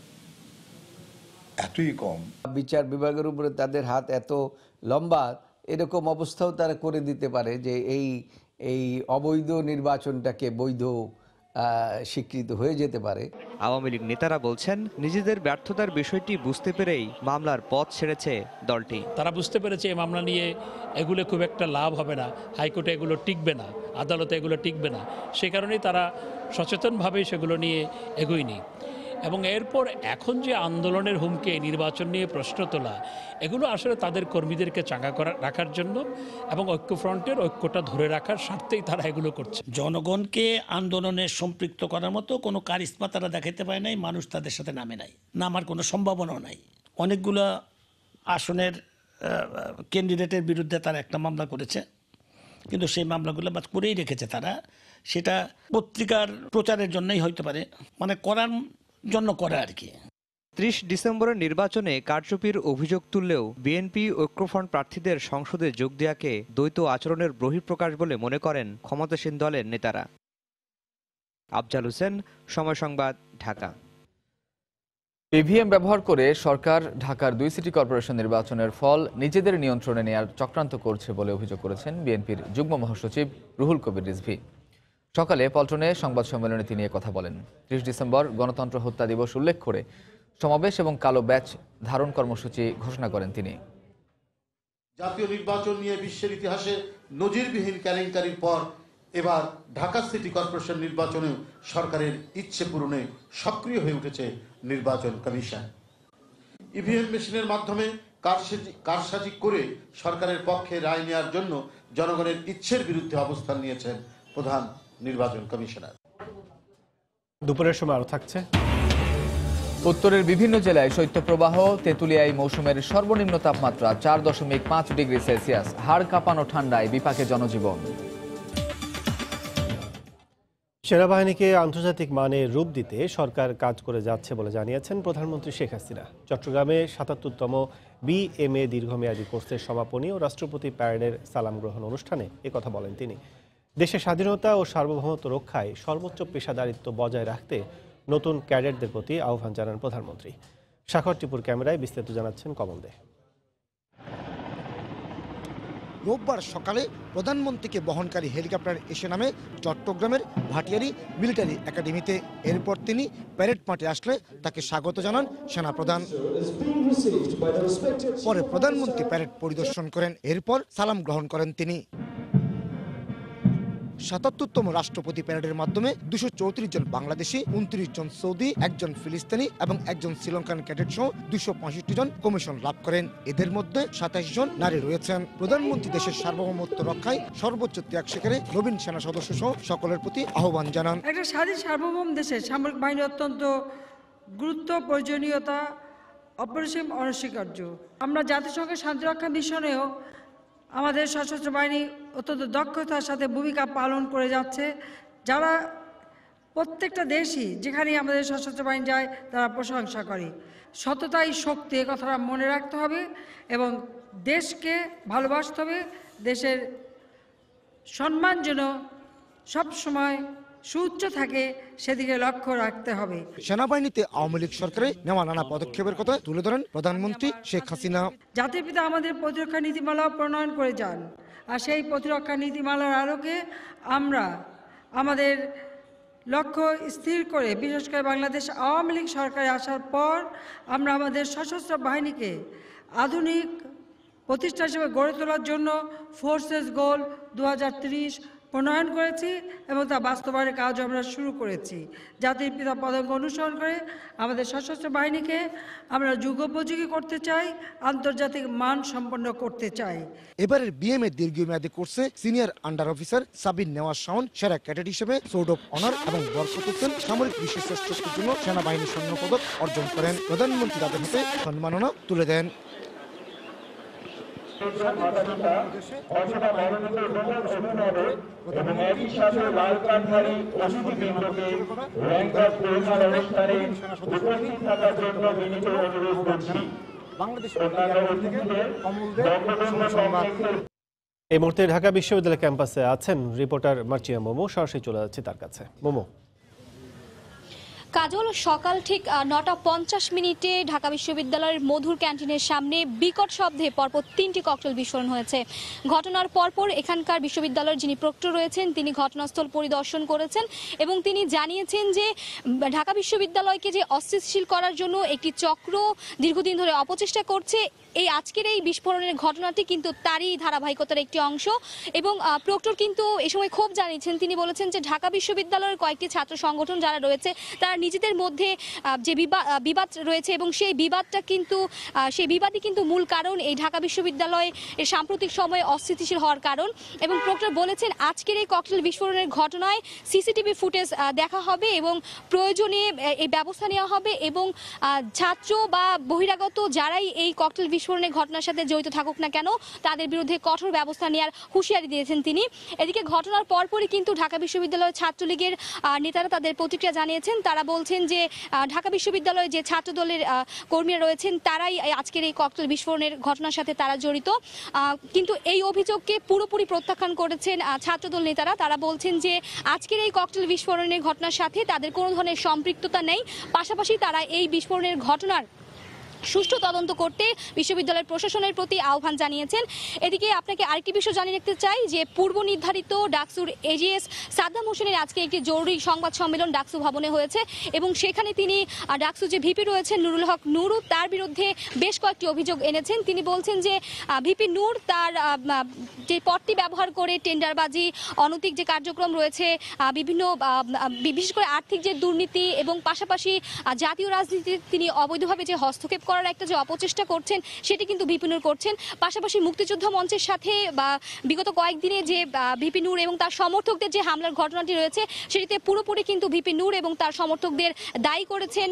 এতই কম। বিচার বিভাগের উপরে তাদের হাত এত লম্বা, এরকম অবস্থাও তারা করে দিতে পারে যে এই এই অবৈধ নির্বাচনটাকে বৈধ স্বীকৃত হয়ে যেতে পারে। আওয়ামী লীগ নেতারা বলছেন নিজেদের ব্যর্থতার বিষয়টি বুঝতে পেরেই মামলার পথ ছেড়েছে দলটি। তারা বুঝতে পেরেছে এই মামলা নিয়ে এগুলো খুব একটা লাভ হবে না, হাইকোর্টে এগুলো টিকবে না, আদালতে এগুলো টিকবে না, সে কারণেই তারা সচেতনভাবেই সেগুলো নিয়ে এগোয়নি। এবং এরপর এখন যে আন্দোলনের হুমকি, নির্বাচন নিয়ে প্রশ্ন তোলা, এগুলো আসলে তাদের কর্মীদেরকে চাঙ্গা করা রাখার জন্য এবং ঐক্যফ্রন্টের ঐক্যটা ধরে রাখার স্বার্থেই তারা এগুলো করছে। জনগণকে আন্দোলনে সম্পৃক্ত করার মতো কোনো কারিশমা তারা দেখাতে পারে নাই, মানুষ তাদের সাথে নামে নাই, নামার কোনো সম্ভাবনাও নাই। অনেকগুলো আসনের ক্যান্ডিডেটের বিরুদ্ধে তারা একটা মামলা করেছে, কিন্তু সেই মামলাগুলো বাদ করেই রেখেছে তারা। সেটা পত্রিকার প্রচারের জন্যই হইতে পারে, মানে করার জন্য করে আর কি। ত্রিশ ডিসেম্বরের নির্বাচনে কারচুপির অভিযোগ তুললেও বিএনপি ঐক্যফ্রন্ট প্রার্থীদের সংসদে যোগ দেওয়াকে দ্বৈত আচরণের বহিঃপ্রকাশ বলে মনে করেন ক্ষমতাসীন দলের নেতারা। আফজাল হোসেন, সময় সংবাদ, ঢাকা। ইভিএম ব্যবহার করে সরকার ঢাকার দুই সিটি কর্পোরেশন নির্বাচনের ফল নিজেদের নিয়ন্ত্রণে নেয়ার চক্রান্ত করছে বলে অভিযোগ করেছেন বিএনপির যুগ্ম মহাসচিব রুহুল কবির রিজভী। সকালে পল্টনে সংবাদ সম্মেলনে তিনি কথা বলেন। ত্রিশ ডিসেম্বর গণতন্ত্র হত্যা দিবস উল্লেখ করে সমাবেশ এবং কালো ব্যাচ ধারণ কর্মসূচি ঘোষণা করেন তিনি। জাতীয় নির্বাচন নিয়ে বিশ্বের ইতিহাসে নজিরবিহীন কেলেঙ্কারির পর এবার ঢাকা সিটি কর্পোরেশন নির্বাচনে সরকারের ইচ্ছে পূরণে সক্রিয় হয়ে উঠেছে নির্বাচন কমিশন। ইভিএম মেশিনের মাধ্যমে কারসাজি করে সরকারের পক্ষে রায় নেওয়ার জন্য জনগণের ইচ্ছের বিরুদ্ধে অবস্থান নিয়েছেন প্রধান নির্বাচন কমিশনার। দুপুরের সময় আরো থাকছে। উত্তরের বিভিন্ন জেলায় শৈত্যপ্রবাহ, তেঁতুলিয়ায় মৌসুমের সর্বনিম্ন তাপমাত্রা চার দশমিক পাঁচ ডিগ্রি সেলসিয়াস। হাড় কাঁপানো ঠান্ডায় বিপাকে জনজীবন। সেনাবাহিনীকে আন্তর্জাতিক মানে রূপ দিতে সরকার কাজ করে যাচ্ছে বলে জানিয়েছেন প্রধানমন্ত্রী শেখ হাসিনা। চট্টগ্রামে সাতাত্তরতম বিএমএ দীর্ঘমেয়াদী কোর্সের সমাপনী ও রাষ্ট্রপতি প্যারেডের সালাম গ্রহণ অনুষ্ঠানে একথা বলেন তিনি। দেশের স্বাধীনতা ও সার্বভৌমত্ব রক্ষায় সর্বোচ্চ পেশাদারিত্ব বজায় রাখতে নতুন ক্যাডেটদের প্রতি আহ্বান জানান প্রধানমন্ত্রী। সাখর টিপুর ক্যামেরায় বিস্তারিত জানাচ্ছেন কমল দে। রোববার সকালে প্রধানমন্ত্রীকে বহনকারী হেলিকপ্টার এসে নামে চট্টগ্রামের ভাটিয়ারি মিলিটারি একাডেমিতে। এরপর তিনি প্যারেড মাঠে আসলে তাকে স্বাগত জানান সেনাপ্রধান। পরে প্রধানমন্ত্রী প্যারেড পরিদর্শন করেন, এরপর সালাম গ্রহণ করেন তিনি। সাতাত্তরতম রাষ্ট্রপতি প্যারেডের মাধ্যমে দুশো চৌত্রিশ জন বাংলাদেশি, উনত্রিশ জন সৌদি, একজন ফিলিস্তিনি এবং একজন শ্রীলঙ্কান ক্যাডেট সহ দুশো পঁয়ষট্টি জন কমিশন লাভ করেন। এদের মধ্যে সাতাশ জন নারী রয়েছেন। প্রধানমন্ত্রী দেশের সার্বভৌমত্ব রক্ষায় সর্বোচ্চ ত্যাগ স্বীকারে নবীন সেনা সদস্য সহ সকলের প্রতি আহ্বান জানান। একটা স্বাধীন সার্বভৌম দেশের সামরিক বাহিনী অত্যন্ত গুরুত্ব, প্রয়োজনীয়তা অপরিসীম, অনস্বীকার্য। আমরা জাতিসংঘের শান্তিরক্ষা মিশনেও আমাদের সশস্ত্র বাহিনী অত্যন্ত দক্ষতার সাথে ভূমিকা পালন করে যাচ্ছে। যারা প্রত্যেকটা দেশই যেখানেই আমাদের সশস্ত্র বাহিনী যায় তারা প্রশংসা করে। সততাই শক্তি, এ কথাটা মনে রাখতে হবে এবং দেশকে ভালোবাসতে হবে। দেশের সম্মান যেন সবসময় সুউচ্চ থাকে সেদিকে লক্ষ্য রাখতে হবে। সেনাবাহিনীতে আওয়ামী লীগ সরকারের নেওয়া নানা পদক্ষেপের কথা তুলে ধরেন প্রধানমন্ত্রী শেখ হাসিনা। জাতির পিতা আমাদের প্রতিরক্ষা নীতিমালা প্রণয়ন করে যান, আর সেই প্রতিরক্ষা নীতিমালার আলোকে আমরা আমাদের লক্ষ্য স্থির করে, বিশেষ করে বাংলাদেশ আওয়ামী লীগ সরকারে আসার পর আমরা আমাদের সশস্ত্র বাহিনীকে আধুনিক প্রতিষ্ঠা হিসেবে গড়ে তোলার জন্য ফোর্সেস গোল দু হাজার ত্রিশ প্রণয়ন করেছি এবং তা বাস্তবায়নের কাজ আমরা শুরু করেছি। জাতির পিতা পদাঙ্ক অনুসরণ করে আমাদের সশস্ত্র বাহিনীকে আমরা যুগোপযোগী করতে চাই, আন্তর্জাতিক মান সম্পন্ন করতে চাই। এবারের বিএমএ দীর্ঘমেয়াদী কোর্সে senior under officer Sabin Newaz Shawon সেরা ক্যাডেট হিসেবে সোর্ড অফ অনার এবং বরকত হোসেন সামরিক বিশেষ শ্রেষ্ঠত্বের জন্য সেনাবাহিনী স্বর্ণ পদক অর্জন করেন। প্রধানমন্ত্রী তাদের হাতে সম্মাননা তুলে দেন। বাংলাদেশ এই মুহূর্তে ঢাকা বিশ্ববিদ্যালয় ক্যাম্পাসে আছেন রিপোর্টার মার্চিয়া মোমো, সরাসরি চলে যাচ্ছে তার কাছে। মোমো, কাজল, সকাল ঠিক নটা পঞ্চাশ মিনিটে ঢাকা বিশ্ববিদ্যালয়ের মধুর ক্যান্টিনের সামনে বিকট শব্দে পরপর তিনটি ককটেল বিস্ফোরণ হয়েছে। ঘটনার পরপর এখানকার বিশ্ববিদ্যালয়ের যিনি প্রক্টর রয়েছেন তিনি ঘটনাস্থল পরিদর্শন করেছেন এবং তিনি জানিয়েছেন যে ঢাকা বিশ্ববিদ্যালয়কে যে অস্থিতিশীল করার জন্য একটি চক্র দীর্ঘদিন ধরে অপচেষ্টা করছে, এই আজকের এই বিস্ফোরণের ঘটনাটি কিন্তু তারই ধারাবাহিকতার একটি অংশ। এবং প্রক্টর কিন্তু এ সময় ক্ষোভ জানিয়েছেন, তিনি বলেছেন যে ঢাকা বিশ্ববিদ্যালয়ের কয়েকটি ছাত্র সংগঠন যারা রয়েছে তারা নিজেদের মধ্যে যে বিবাদ রয়েছে এবং সেই বিবাদটা কিন্তু সেই বিবাদই কিন্তু মূল কারণ এই ঢাকা বিশ্ববিদ্যালয় এর সাম্প্রতিক সময়ে অস্থিতিশীল হওয়ার কারণ। এবং প্রক্টর বলেছেন আজকের এই ককটেল বিস্ফোরণের ঘটনায় সিসিটিভি ফুটেজ দেখা হবে এবং প্রয়োজনে এই ব্যবস্থা নেওয়া হবে এবং ছাত্র বা বহিরাগত যারাই এই ককটেল বিস্ফোরণের ঘটনার সাথে জড়িত থাকুক না কেন তাদের বিরুদ্ধে কঠোর ব্যবস্থা নেওয়ার হুঁশিয়ারি দিয়েছেন তিনি। এদিকে ঘটনার পরপরই কিন্তু ঢাকা বিশ্ববিদ্যালয়ের ছাত্রলীগের নেতারা তাদের প্রতিক্রিয়া জানিয়েছেন। তারা বলছেন যে ঢাকা বিশ্ববিদ্যালয়ে যে ছাত্র দলের কর্মীরা রয়েছেন তারাই আজকের এই ককটেল বিস্ফোরণের ঘটনার সাথে তারা জড়িত, কিন্তু এই অভিযোগকে পুরোপুরি প্রত্যাখ্যান করেছেন ছাত্রদল নেতারা। তারা বলছেন যে আজকের এই ককটেল বিস্ফোরণের ঘটনার সাথে তাদের কোনো ধরনের সম্পৃক্ততা নেই, পাশাপাশি তারা এই বিস্ফোরণের ঘটনার সুষ্ঠু তদন্ত করতে বিশ্ববিদ্যালয়ের প্রশাসনের প্রতি আহ্বান জানিয়েছেন। এদিকে আপনাকে আরেকটি বিষয় জানিয়ে রাখতে চাই যে পূর্ব নির্ধারিত ডাকসুর এজিএস সাদ্দাম হোসেনের আজকে একটি জরুরি সংবাদ সম্মেলন ডাকসু ভবনে হয়েছে এবং সেখানে তিনি ডাকসু যে ভিপি রয়েছেন নুরুল হক নুরু তার বিরুদ্ধে বেশ কয়েকটি অভিযোগ এনেছেন। তিনি বলছেন যে ভিপি নূর তার যে পদটি ব্যবহার করে টেন্ডারবাজি, অনৈতিক যে কার্যক্রম রয়েছে, বিভিন্ন বিশেষ করে আর্থিক যে দুর্নীতি এবং পাশাপাশি জাতীয় রাজনীতিতে তিনি অবৈধভাবে যে হস্তক্ষেপ করার একটা যে অপচেষ্টা করছেন সেটি কিন্তু ভিপি নূর করছেন। পাশাপাশি মুক্তিযুদ্ধ মঞ্চের সাথে বা বিগত কয়েকদিনে যে ভিপি নূর এবং তার সমর্থকদের যে হামলার ঘটনাটি রয়েছে সেটিতে পুরোপুরি কিন্তু ভিপি নূর এবং তার সমর্থকদের দায়ী করেছেন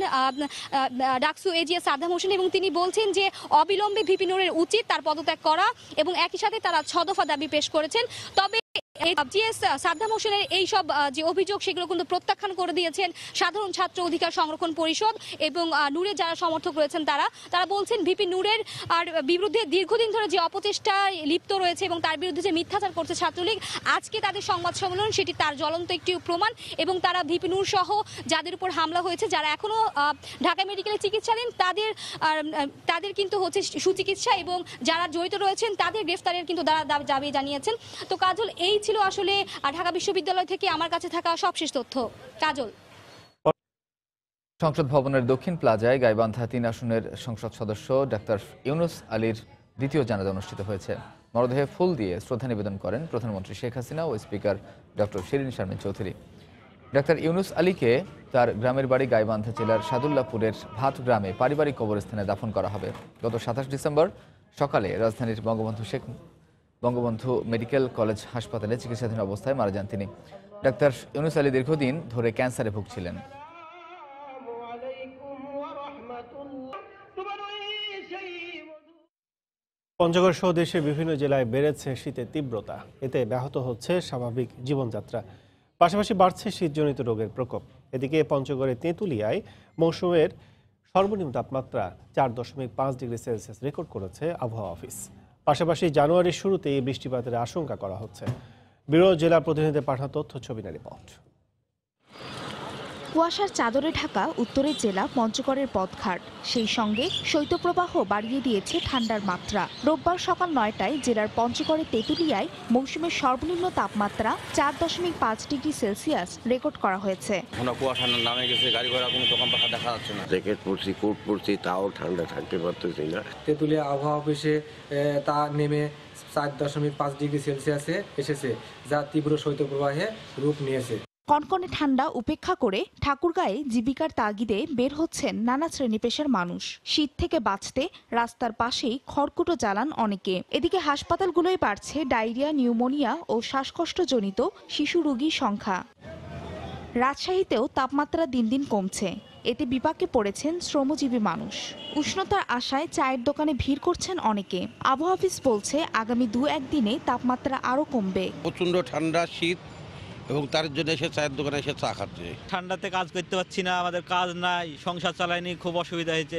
ডাকসু এজিএস সাদ্দাম হোসেন এবং তিনি বলছেন যে অবিলম্বে ভিপি নূরের উচিত তার পদত্যাগ করা এবং একই সাথে তারা ছয় দফা দাবি পেশ করেছেন। তবে জিএস সাদ্দাম হোসেনের এই সব যে অভিযোগ সেগুলো কিন্তু প্রত্যাখ্যান করে দিয়েছেন সাধারণ ছাত্র অধিকার সংরক্ষণ পরিষদ এবং নূরের যারা সমর্থক রয়েছেন তারা তারা বলছেন ভিপি নূরের আর বিরুদ্ধে দীর্ঘদিন ধরে যে অপচেষ্টায় লিপ্ত রয়েছে এবং তার বিরুদ্ধে যে মিথ্যাচার করছে ছাত্রলীগ, আজকে তাদের সংবাদ সম্মেলন সেটি তার জ্বলন্ত একটি প্রমাণ এবং তারা ভিপি নূর সহ যাদের উপর হামলা হয়েছে যারা এখনো ঢাকা মেডিকেলে চিকিৎসাধীন তাদের তাদের কিন্তু হচ্ছে সুচিকিৎসা এবং যারা জড়িত রয়েছেন তাদের গ্রেফতারের কিন্তু তারা দাবি জানিয়েছেন। তো কাজল, এই ছিল আসলে ঢাকা বিশ্ববিদ্যালয় থেকে আমার কাছে থাকা সবশেষ তথ্য। কাজল, সংসদ ভবনের দক্ষিণ প্লাজায় গাইবান্ধা তিন আসনের সংসদ সদস্য ডাক্তার ইউনুস আলীর দ্বিতীয় জানাজা অনুষ্ঠিত হয়েছে। মরদেহে ফুল দিয়ে শ্রদ্ধা নিবেদন করেন প্রধানমন্ত্রী শেখ হাসিনা ও speaker doctor Shirin Sharmin Chowdhury. Doctor Yunus আলীকে তার গ্রামের বাড়ি গাইবান্ধা জেলার সাদুল্লাপুরের ভাট গ্রামে পারিবারিক কবরস্থানে দাফন করা হবে। গত সাতাশ ডিসেম্বর সকালে রাজধানীর বঙ্গবন্ধু শেখ বঙ্গবন্ধু মেডিকেল কলেজ হাসপাতালে চিকিৎসাধীন অবস্থায় মারা যান তিনি। ডাক্তার ইউনুস আলী দীর্ঘদিন ধরে ক্যান্সারে ভুগছিলেন। পঞ্চগড় সহ দেশের বিভিন্ন জেলায় বেড়েছে শীতের তীব্রতা, এতে ব্যাহত হচ্ছে স্বাভাবিক জীবনযাত্রা, পাশাপাশি বাড়ছে শীতজনিত রোগের প্রকোপ। এদিকে পঞ্চগড়ের তেঁতুলিয়ায় মৌসুমের সর্বনিম্ন তাপমাত্রা চার দশমিক পাঁচ ডিগ্রি সেলসিয়াস রেকর্ড করেছে আবহাওয়া অফিস। পাশাপাশি জানুয়ারির শুরুতেই বৃষ্টিপাতের আশঙ্কা করা হচ্ছে। ব্যুরো জেলা প্রতিনিধিদের পাঠানো তথ্য ছবিনা রিপোর্ট। কুয়াশার চাদরে ঢাকা উত্তরের জেলা পঞ্চগড়ের পথঘাট, সেই সঙ্গে শৈত্যপ্রবাহ বাড়িয়ে দিয়েছে ঠান্ডার মাত্রা। রোববার সকাল নয়টায় জেলার পঞ্চগড়ের তেঁতুলিয়ায় মৌসুমের সর্বনিম্ন তাপমাত্রা চার দশমিক পাঁচ ডিগ্রি সেলসিয়াস রেকর্ড করা হয়েছে। কুয়াশা নামে গেছে, গাড়ি ঘোড়া কোনো দোকান পাখা দেখা যাচ্ছে না। জ্যাকেট পরছি, কোট পরছি, তাও ঠান্ডা থাকতে পারতেছি না। তেঁতুলিয়া আবহাওয়া অফিসে তা নেমে চার দশমিক পাঁচ ডিগ্রি সেলসিয়াসে এসেছে, যা তীব্র শৈত্যপ্রবাহে রূপ নিয়েছে। কনকনে ঠান্ডা উপেক্ষা করে ঠাকুরগাঁয়ে জীবিকার তাগিদে বের হচ্ছেন নানা শ্রেণী পেশার মানুষ। শীত থেকে বাঁচতে রাস্তার পাশেই খড়কুটো জ্বালান অনেকে। এদিকে হাসপাতালগুলোয় বাড়ছে ডায়রিয়া, নিউমোনিয়া ও শ্বাসকষ্টজনিত শিশু রোগীর সংখ্যা। রাজশাহীতেও তাপমাত্রা দিন দিন কমছে, এতে বিপাকে পড়েছেন শ্রমজীবী মানুষ। উষ্ণতার আশায় চায়ের দোকানে ভিড় করছেন অনেকে। আবহাওয়া অফিস বলছে আগামী দু একদিনে তাপমাত্রা আরও কমবে। প্রচণ্ড ঠান্ডা, শীত এবং তার জন্য এসে চায়ের দোকানে এসে চা খাচ্ছে। ঠান্ডাতে কাজ করতে পারছি না, আমাদের কাজ নাই, সংসার চালায়নি, খুব অসুবিধা হয়েছে।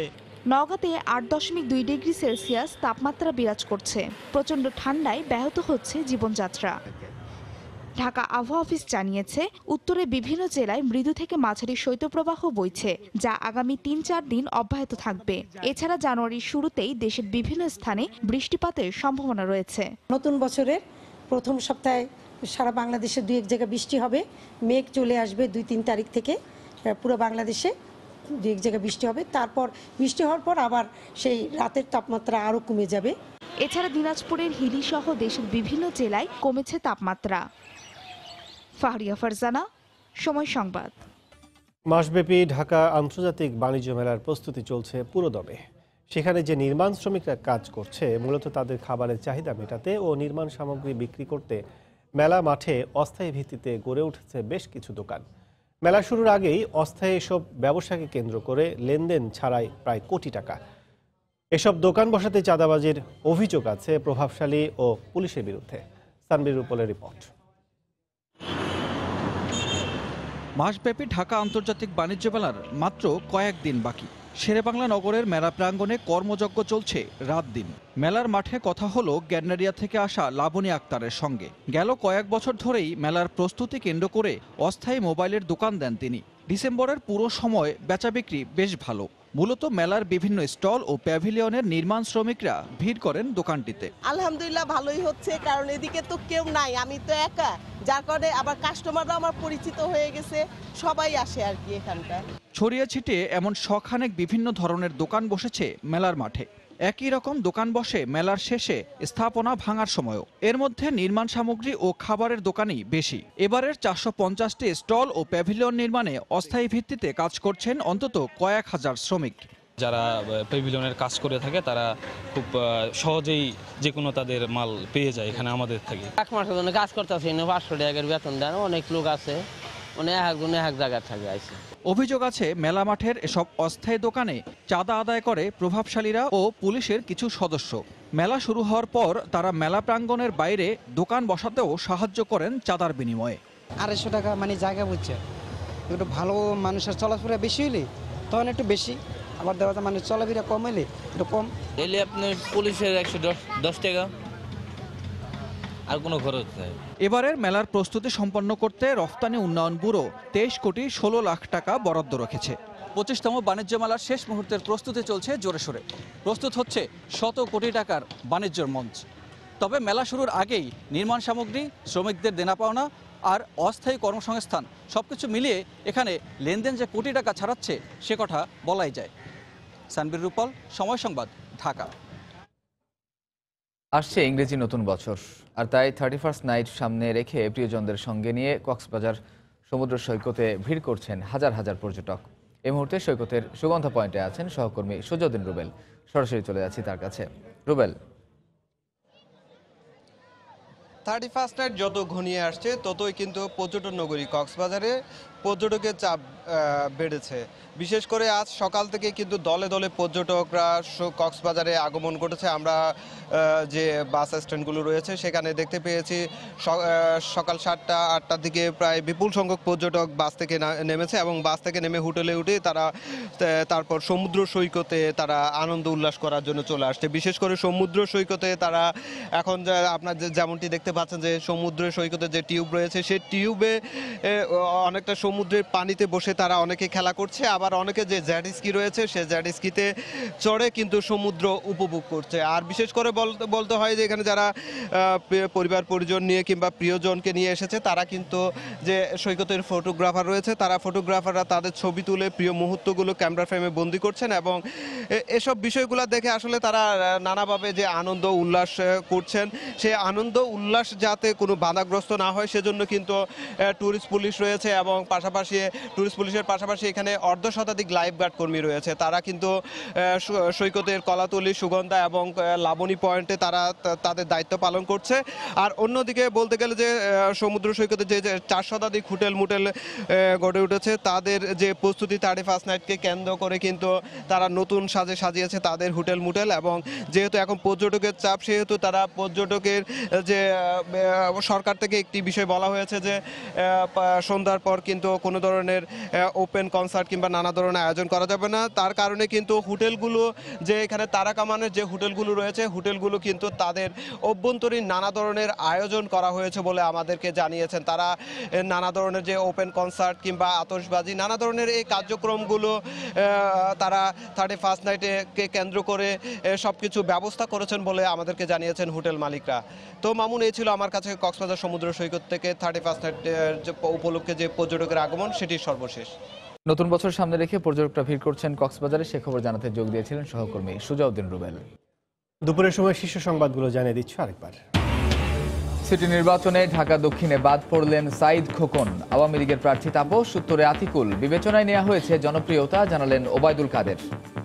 নওগাঁতে আট দশমিক দুই ডিগ্রি সেলসিয়াস তাপমাত্রা বিরাজ করছে। প্রচণ্ড ঠান্ডায় ব্যাহত হচ্ছে জীবনযাত্রা। ঢাকা আবহাওয়া অফিস জানিয়েছে, উত্তরে বিভিন্ন জেলায় মৃদু থেকে মাঝারি শৈত্যপ্রবাহ বইছে, যা আগামী তিন চার দিন অব্যাহত থাকবে। এছাড়া জানুয়ারির শুরুতেই দেশের বিভিন্ন স্থানে বৃষ্টিপাতের সম্ভাবনা রয়েছে। নতুন বছরের প্রথম সপ্তাহে সারা বাংলাদেশে দুই এক জায়গায় বৃষ্টি হবে। মেঘ চলে আসবে দুই তিন তারিখ থেকে পুরো বাংলাদেশে দুই এক জায়গায় বৃষ্টি হবে। তারপর বৃষ্টি হওয়ার পর আবার সেই রাতের তাপমাত্রা আরও কমে যাবে। এছাড়া দিনাজপুরের হিলি সহ দেশের বিভিন্ন জেলায় কমেছে তাপমাত্রা। ফাহরিয়া ফারজানা, সময় সংবাদ। মাসব্যাপী ঢাকা আন্তর্জাতিক বাণিজ্য মেলার প্রস্তুতি চলছে পুরোদমে। সেখানে যে নির্মাণ শ্রমিকরা কাজ করছে মূলত তাদের খাবারের চাহিদা মেটাতে ও নির্মাণ সামগ্রী বিক্রি করতে মেলা মাঠে অস্থায়ী ভিত্তিতে গড়ে উঠেছে বেশ কিছু দোকান। মেলা শুরুর আগেই অস্থায়ী এসব ব্যবসাকে কেন্দ্র করে লেনদেন ছাড়াই প্রায় কোটি টাকা। এসব দোকান বসাতে চাঁদাবাজির অভিযোগ আছে প্রভাবশালী ও পুলিশের বিরুদ্ধে। সানবির রূপলের রিপোর্ট। মাসব্যাপী ঢাকা আন্তর্জাতিক বাণিজ্য মেলার মাত্র কয়েকদিন বাকি। শেরেবাংলা নগরের মেলা প্রাঙ্গণে কর্মযজ্ঞ চলছে রাত দিন। মেলার মাঠে কথা হলো গ্যান্ডারিয়া থেকে আসা লাবণী আক্তারের সঙ্গে। গেল কয়েক বছর ধরেই মেলার প্রস্তুতি কেন্দ্র করে অস্থায়ী মোবাইলের দোকান দেন তিনি। ডিসেম্বরের পুরো সময় বেচাবিক্রি বেশ ভালো। মূলত মেলার বিভিন্ন স্টল ও প্যাভিলিয়নের নির্মাণ শ্রমিকরা ভিড় করেন দোকানটিতে। আলহামদুলিল্লাহ ভালোই হচ্ছে, কারণ এদিকে তো কেউ নাই, আমি তো একা, যার কারণে আবার কাস্টমাররা আমার পরিচিত হয়ে গেছে, সবাই আসে আর কি এখানটা। ছড়িয়ে ছিটিয়ে এমন শখানেক বিভিন্ন ধরনের দোকান বসেছে মেলার মাঠে। একই রকম দোকান বসে মেলার শেষে স্থাপনা ভাঙার সময়ও। এর মধ্যে নির্মাণ সামগ্রী ও খাবারের দোকানই বেশি। এবারের চারশো পঞ্চাশটি স্টল ও প্যাভিলিয়ন নির্মাণে অস্থায়ী ভিত্তিতে কাজ করছেন অন্তত কয়েক হাজার শ্রমিক। যারা প্যাভিলিয়নের কাজ করে থাকে তারা খুব সহজেই যে কোনো তাদের মাল পেয়ে যায় এখানে আমাদের থেকে। এক মাসের জন্য কাজ করতেছি, পাঁচশো টাকার বেতন দেন, অনেক লোক আছে, মানে একজন এক জায়গায় থাকে আইসে। অভিযোগ আছে মেলা মাঠের এসব অস্থায়ী দোকানে চাঁদা আদায় করে প্রভাবশালীরা ও পুলিশের কিছু সদস্য। মেলা শুরু হওয়ার পর তারা মেলা প্রাঙ্গণের বাইরে দোকান বসাতেও সাহায্য করেন চাঁদার বিনিময়ে। আড়াইশো টাকা মানে জায়গা বুঝছে, একটু ভালো মানুষের চলাফেরা বেশি হইলে তখন একটু বেশি, আবার দেওয়া মানে চলাফেরা কম হইলে একটু কম। এলে আপনার পুলিশের একশো দশ দশ টাকা, আর কোনো খরচ নাই। এবারের মেলার প্রস্তুতি সম্পন্ন করতে রফতানি উন্নয়ন ব্যুরো তেইশ কোটি ষোলো লাখ টাকা বরাদ্দ রেখেছে। পঁচিশতম বাণিজ্য মেলার শেষ মুহূর্তের প্রস্তুতি চলছে জোরে সোরে। প্রস্তুত হচ্ছে শত কোটি টাকার বাণিজ্যের মঞ্চ। তবে মেলা শুরুর আগেই নির্মাণ সামগ্রী, শ্রমিকদের দেনা পাওনা আর অস্থায়ী কর্মসংস্থান সবকিছু মিলিয়ে এখানে লেনদেন যে কোটি টাকা ছাড়াচ্ছে সে কথা বলাই যায়। সানবির রূপল, সময় সংবাদ, ঢাকা। আসছে ইংরেজি নতুন বছর, আর তাই থার্টি ফার্স্ট নাইট সামনে রেখে প্রিয়জনদের সঙ্গে নিয়ে কক্সবাজার সমুদ্র সৈকতে ভিড় করছেন হাজার হাজার পর্যটক। এই মুহূর্তে সৈকতের সুগন্ধা পয়েন্টে আছেন সহকর্মী সুজউদ্দিন রুবেল। সরাসরি চলে যাচ্ছি তার কাছে। রুবেল, থার্টি ফার্স্ট নাইট যত ঘনিয়ে আসছে ততই কিন্তু পর্যটন নগরী কক্সবাজারে পর্যটকের চাপ বেড়েছে। বিশেষ করে আজ সকাল থেকে কিন্তু দলে দলে পর্যটকরা কক্সবাজারে আগমন করেছে। আমরা যে বাস স্ট্যান্ডগুলো রয়েছে সেখানে দেখতে পেয়েছি সকাল সাতটা আটটার দিকে প্রায় বিপুল সংখ্যক পর্যটক বাস থেকে নেমেছে এবং বাস থেকে নেমে হোটেলে উঠে তারা তারপর সমুদ্র সৈকতে তারা আনন্দ উল্লাস করার জন্য চলে আসছে। বিশেষ করে সমুদ্র সৈকতে তারা এখন আপনার যেমনটি দেখতে পাচ্ছেন যে সমুদ্র সৈকতে যে টিউব রয়েছে সেই টিউবে অনেকটা সমুদ্রের পানিতে বসে তারা অনেকে খেলা করছে, আবার অনেকে যে জ্যাট স্কি রয়েছে সে জ্যাট স্কিতে চড়ে কিন্তু সমুদ্র উপভোগ করছে। আর বিশেষ করে বলতে হয় যে এখানে যারা পরিবার পরিজন নিয়ে কিংবা প্রিয়জনকে নিয়ে এসেছে তারা কিন্তু যে সৈকতের ফটোগ্রাফার রয়েছে তারা ফটোগ্রাফাররা তাদের ছবি তুলে প্রিয় মুহূর্তগুলো ক্যামেরা ফ্রেমে বন্দি করছেন এবং এসব বিষয়গুলো দেখে আসলে তারা নানাভাবে যে আনন্দ উল্লাস করছেন সেই আনন্দ উল্লাস যাতে কোনো বাধাগ্রস্ত না হয় সেজন্য কিন্তু ট্যুরিস্ট পুলিশ রয়েছে এবং পাশাপাশি ট্যুরিস্ট পুলিশের পাশাপাশি এখানে অর্ধ শতাধিক লাইফ গার্ড কর্মী রয়েছে। তারা কিন্তু সৈকতের কলাতলি, সুগন্ধা এবং লাবণী পয়েন্টে তারা তাদের দায়িত্ব পালন করছে। আর অন্যদিকে বলতে গেলে যে সমুদ্র সৈকতে যে চার শতাধিক হোটেল মুটেল গড়ে উঠেছে তাদের যে প্রস্তুতি থার্টি ফার্স্ট নাইটকে কেন্দ্র করে কিন্তু তারা নতুন সাজে সাজিয়েছে তাদের হোটেল মুটেল এবং যেহেতু এখন পর্যটকের চাপ সেহেতু তারা পর্যটকের যে সরকার থেকে একটি বিষয় বলা হয়েছে যে সন্ধ্যার পর কিন্তু কিন্তু কোনো ধরনের ওপেন কনসার্ট কিংবা নানা ধরনের আয়োজন করা যাবে না। তার কারণে কিন্তু হোটেলগুলো যে এখানে তারাকামানের যে হোটেলগুলো রয়েছে হোটেলগুলো কিন্তু তাদের অভ্যন্তরীণ নানা ধরনের আয়োজন করা হয়েছে বলে আমাদেরকে জানিয়েছেন। তারা নানা ধরনের যে ওপেন কনসার্ট কিংবা আতশবাজি নানা ধরনের এই কার্যক্রমগুলো তারা থার্টি ফার্স্ট নাইটকে কেন্দ্র করে সব কিছু ব্যবস্থা করেছেন বলে আমাদেরকে জানিয়েছেন হোটেল মালিকরা। তো মামুন, এই ছিল আমার কাছে কক্সবাজার সমুদ্র সৈকত থেকে থার্টি ফার্স্ট নাইট উপলক্ষে যে পর্যটকের আগমন সেটি সর্বশেষ। নতুন বছর সামনে রেখে পর্যটকরা ভিড় করছেন কক্সবাজারে, সে খবর জানাতে যোগ দিয়েছিলেন সহকর্মী সুজাউদ্দিন রুবেল। দুপুরের সময় শীর্ষ সংবাদগুলো জানিয়ে দিচ্ছ আরেকবার। সিটি নির্বাচনে ঢাকা দক্ষিণে বাদ পড়লেন সাইদ খোকন। আওয়ামী লীগের প্রার্থী তাপস, উত্তরে আতিকুল। বিবেচনায় নেওয়া হয়েছে জনপ্রিয়তা, জানালেন ওবায়দুল কাদের।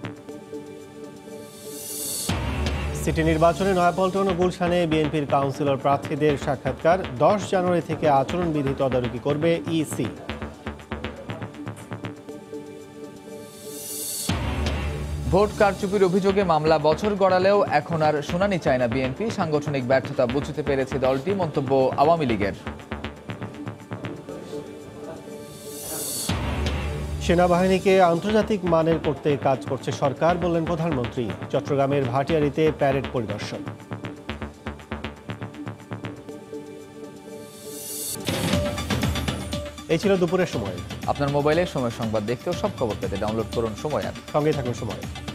সিটি নির্বাচনে নয়াপল্টন ও গুলশানে বিএনপির কাউন্সিলর প্রার্থীদের সাক্ষাৎকার। দশ জানুয়ারি থেকে আচরণবিধি তদারকি করবে ইসি। ভোট কারচুপির অভিযোগে মামলা বছর গড়ালেও এখন আর শুনানি চায় না বিএনপি। সাংগঠনিক ব্যর্থতা বুঝতে পেরেছে দলটি, মন্তব্য আওয়ামী লীগের। সেনাবাহিনীকে আন্তর্জাতিক মানের করতে কাজ করছে সরকার, বললেন প্রধানমন্ত্রী। চট্টগ্রামের ভাটিয়ারীতে প্যারেড পরিদর্শন। এই ছিল দুপুরের সময়। আপনার মোবাইলে সময় সংবাদ দেখতেও সব খবর পেতে ডাউনলোড করুন সময় অ্যাপ। সঙ্গে থাকুন সময়।